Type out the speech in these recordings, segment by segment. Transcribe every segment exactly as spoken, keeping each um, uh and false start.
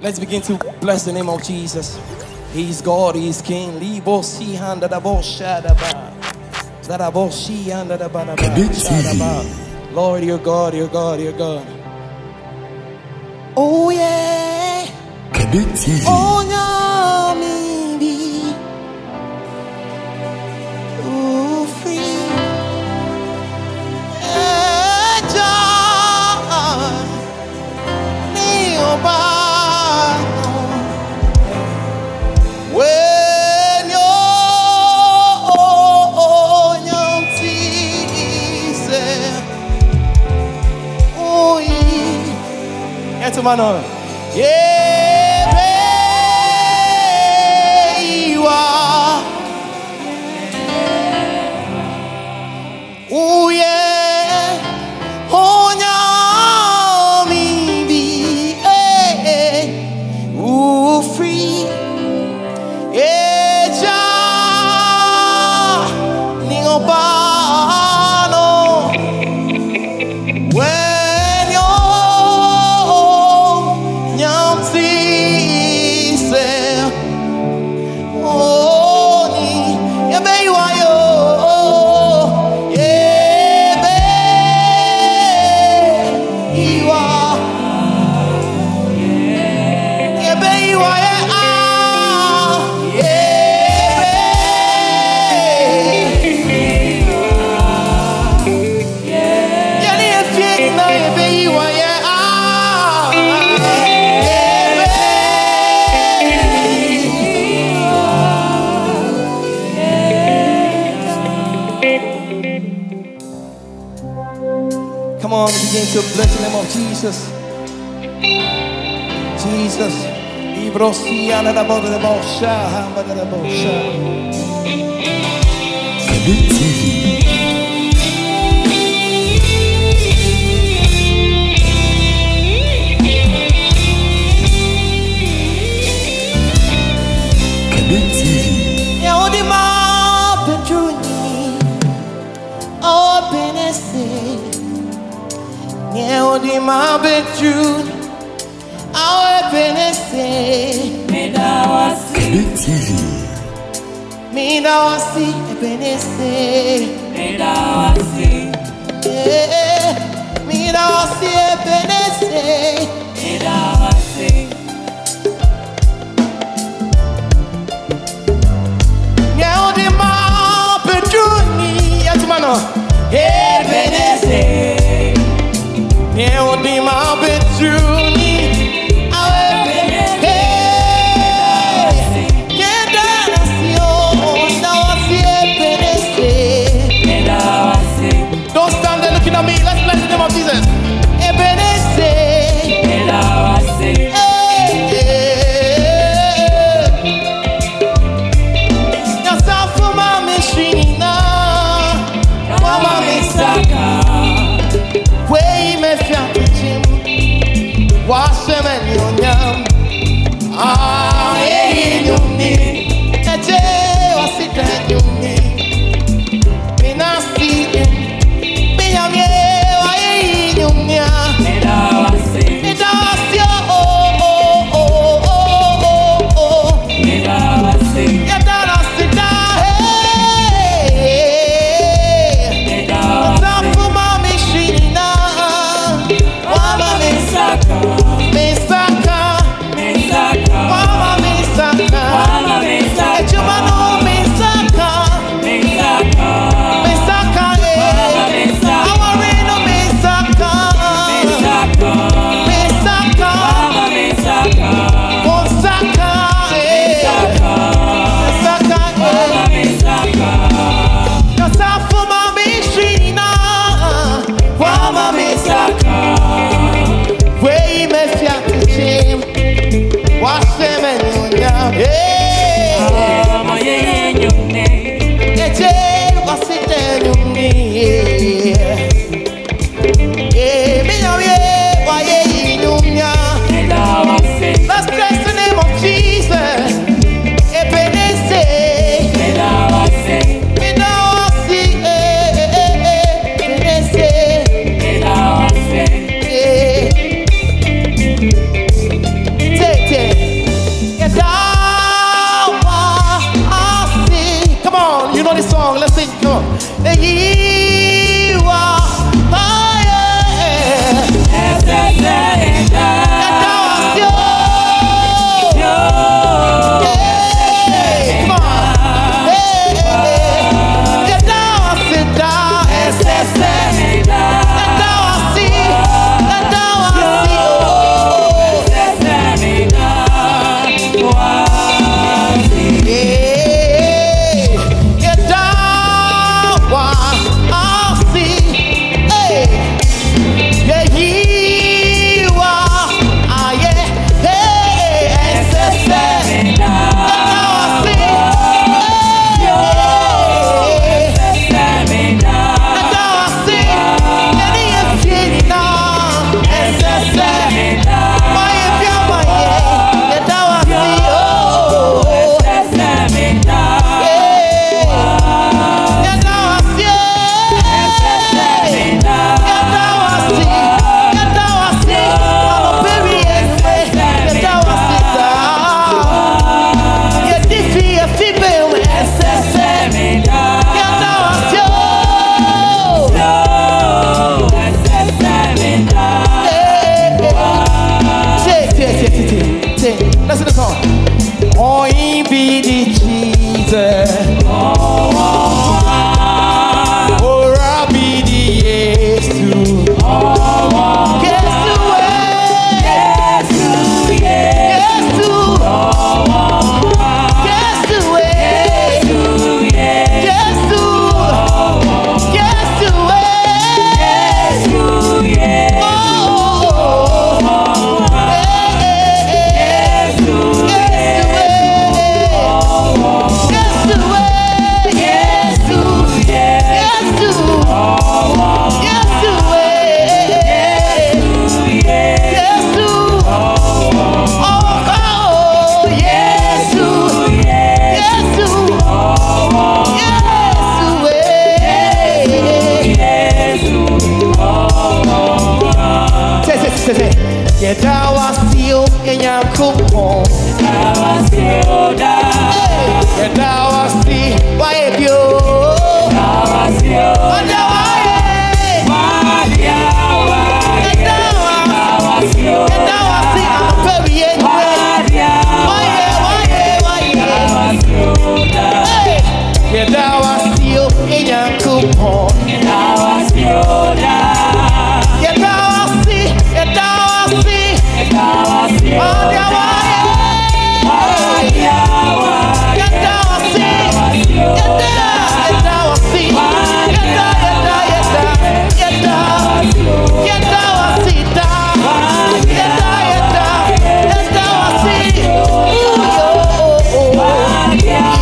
Let's begin to bless the name of Jesus. He's God, He's King. Lord, you're God, you're God, you're God. Oh yeah. Onyame. Oh free. Mano. Yeah, you are. Oh yeah, Onyame be, eh, oh free, eh, ja, ningobano, when. Come on, begin to bless the name of Jesus. Jesus. Ibrosiana da boda da bosha, hamba da bosha. Big T V. Big T V. Yeah, the map and true. Open and say. Yeah, what the map and true. I'll open and say. Me now see. Big T V. Me now see. Open and say. Me now see. Yeah. Me now see. Open and say. Me now see. Yeah, what the map and true. Yes, man. Open and say. Yeah, what the map and true. Sing, sing. Listen to the song. Oh, he be the Jesus. Oh, oh, oh. Oh, I be the yes to. Oh, oh. Yes to it. Yes to, yes. Yes to. Oh, oh. Yes to it. Yes to, yes. Yes to. Oh, oh. Yes to it. Yes to, yes. Oh, oh, oh. Yes to, yes to it. Oh, oh. Yes to it. Yes to, yes to. Oh, oh. Yes to it. Yes to, oh, oh. Yes to, yes to. Oh, oh. Yes to, oh, oh. Say, say, say, say. Yeah, that was you in your coupon. That was you, that. Yeah, that was the why you. That was you. Oh, that was it. Why you? That was you. That was the I'm very end. Why you? Why you? Why you? That was you, that. Yeah, that was you in your coupon. That was you, that. Yeah, that was the. Yeah, that was the. That was you. Oh, that was it. Why you? Yeah, that was it. Yeah, that. Yeah, that was it. Yeah, that. Yeah, that. Yeah, that. Yeah, that was it. Yeah, that. Yeah, that. Yeah, that was it. Ooh, oh, oh, oh. Yeah.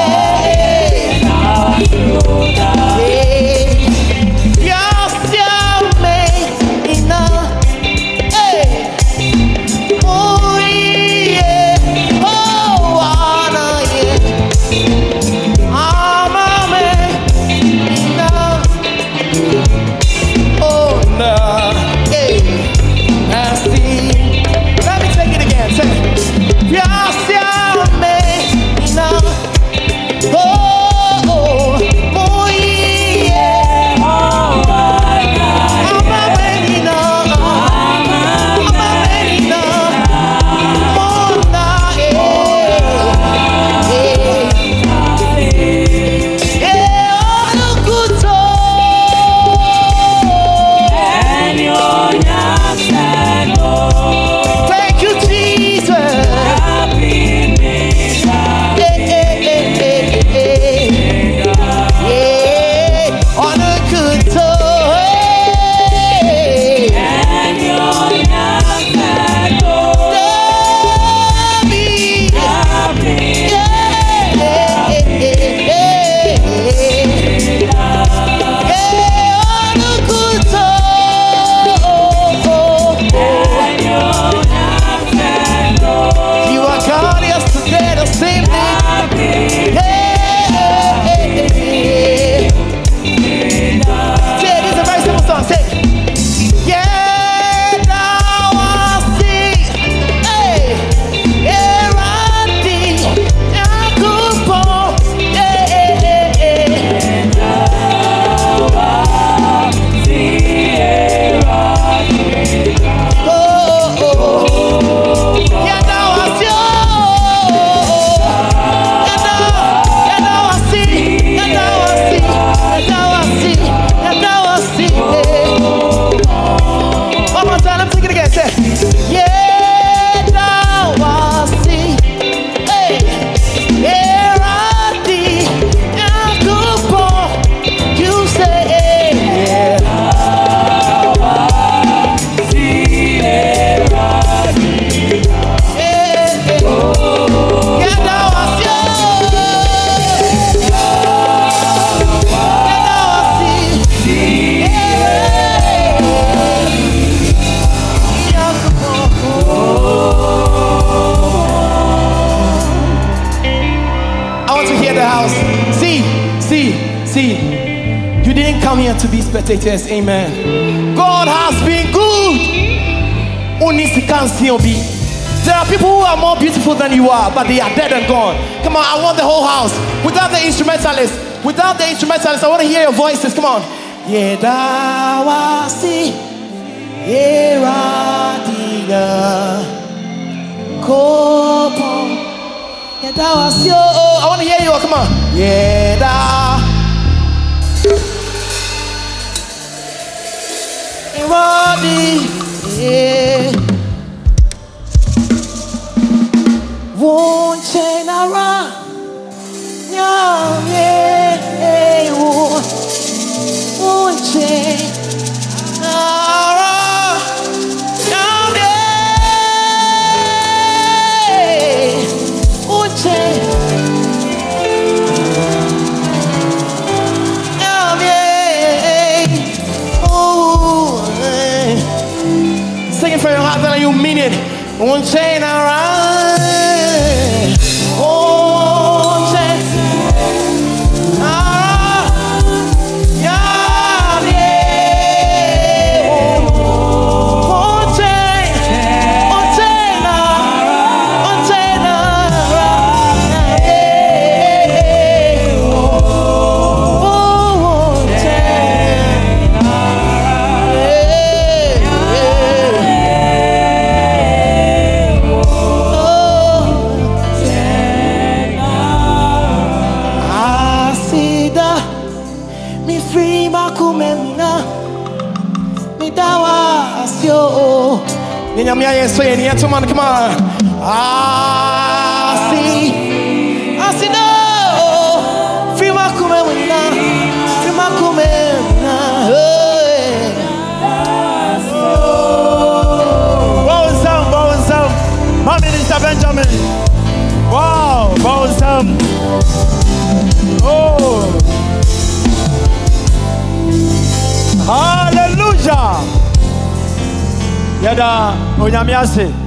To be spectators, amen. God has been good. There are people who are more beautiful than you are, but they are dead and gone. Come on, I want the whole house. Without the instrumentalists, without the instrumentalists, I want to hear your voices. Come on. Yeah, da wa si, yeah, Yeah, that was yo. I want to hear you. Come on. Yeah, that. Everybody, yeah. Won't change around. Yeah, yeah, won't, won't change around. Yeah, yeah, won't change. Yeah, yeah, oh, yeah. Sing it from your heart, then you mean it. Won't change around. Won't change. Onyame ayeso ye ne man, come on. Ah, see, I see no. Free my kumena, free my kumena. Bounce down, bounce down. My Minister Benjamin. Wow, bounce down. Oh, hallelujah. Yada, Onyame ase.